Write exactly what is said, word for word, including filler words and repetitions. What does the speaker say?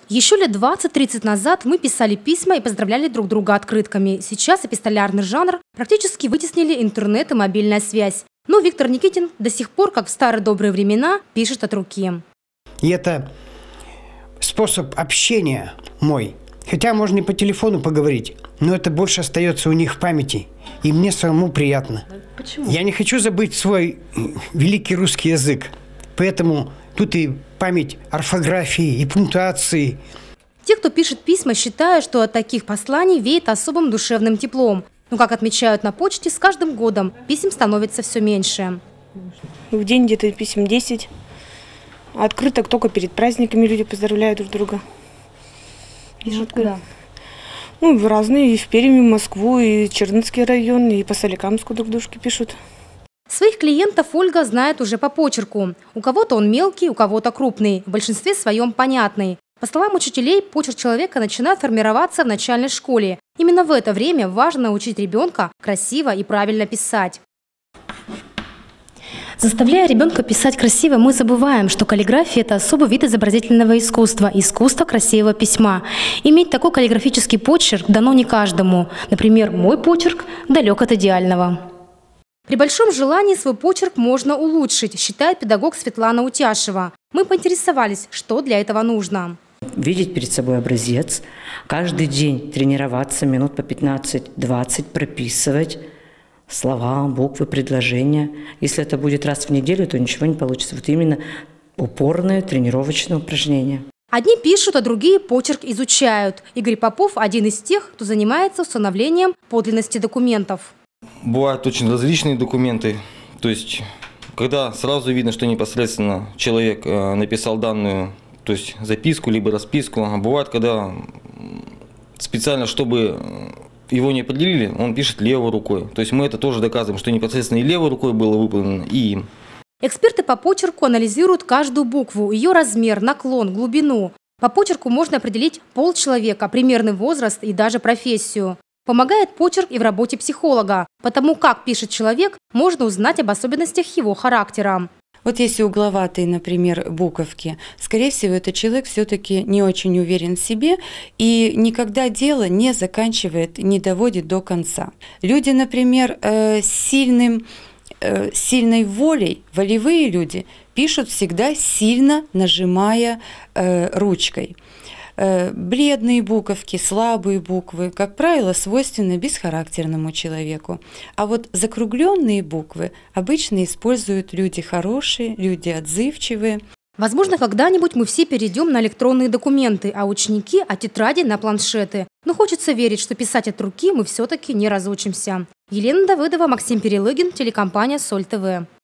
Еще лет двадцать-тридцать назад мы писали письма и поздравляли друг друга открытками. Сейчас эпистолярный жанр практически вытеснили интернет и мобильная связь. Но Виктор Никитин до сих пор, как в старые добрые времена, пишет от руки. И это способ общения мой. Хотя можно и по телефону поговорить, но это больше остается у них в памяти. И мне самому приятно. Почему? Я не хочу забыть свой великий русский язык. Поэтому тут и память орфографии, и пунктуации. Те, кто пишет письма, считают, что от таких посланий веет особым душевным теплом. Но, как отмечают на почте, с каждым годом писем становится все меньше. В день где-то писем десять. Открыток только перед праздниками люди поздравляют друг друга. Пишут куда? Ну, в разные, и в Пермь, и в Москву, и в Чернецкий район, и по Соликамску друг дружке пишут. Своих клиентов Ольга знает уже по почерку. У кого-то он мелкий, у кого-то крупный, в большинстве своем понятный. По словам учителей, почерк человека начинает формироваться в начальной школе. Именно в это время важно научить ребенка красиво и правильно писать. Заставляя ребенка писать красиво, мы забываем, что каллиграфия – это особый вид изобразительного искусства, искусство красивого письма. Иметь такой каллиграфический почерк дано не каждому. Например, мой почерк далек от идеального. При большом желании свой почерк можно улучшить, считает педагог Светлана Утяшева. Мы поинтересовались, что для этого нужно. Видеть перед собой образец, каждый день тренироваться, минут по пятнадцать-двадцать прописывать слова, буквы, предложения. Если это будет раз в неделю, то ничего не получится. Вот именно упорное тренировочное упражнение. Одни пишут, а другие почерк изучают. Игорь Попов – один из тех, кто занимается установлением подлинности документов. Бывают очень различные документы. То есть, когда сразу видно, что непосредственно человек написал данную, то есть записку либо расписку. А бывает, когда специально, чтобы его не определили, он пишет левой рукой. То есть мы это тоже доказываем, что непосредственно и левой рукой было выполнено, и им. Эксперты по почерку анализируют каждую букву, ее размер, наклон, глубину. По почерку можно определить пол человека, примерный возраст и даже профессию. Помогает почерк и в работе психолога. Потому как пишет человек, можно узнать об особенностях его характера. Вот если угловатые, например, буковки, скорее всего, этот человек все-таки не очень уверен в себе и никогда дело не заканчивает, не доводит до конца. Люди, например, с сильным, сильной волей, волевые люди, пишут всегда сильно нажимая ручкой. Бледные буковки, слабые буквы, как правило, свойственны бесхарактерному человеку. А вот закругленные буквы обычно используют люди хорошие, люди отзывчивые. Возможно, когда-нибудь мы все перейдем на электронные документы, а ученики – от тетради на планшеты. Но хочется верить, что писать от руки мы все-таки не разучимся. Елена Давыдова, Максим Перелыгин, телекомпания Соль ТВ.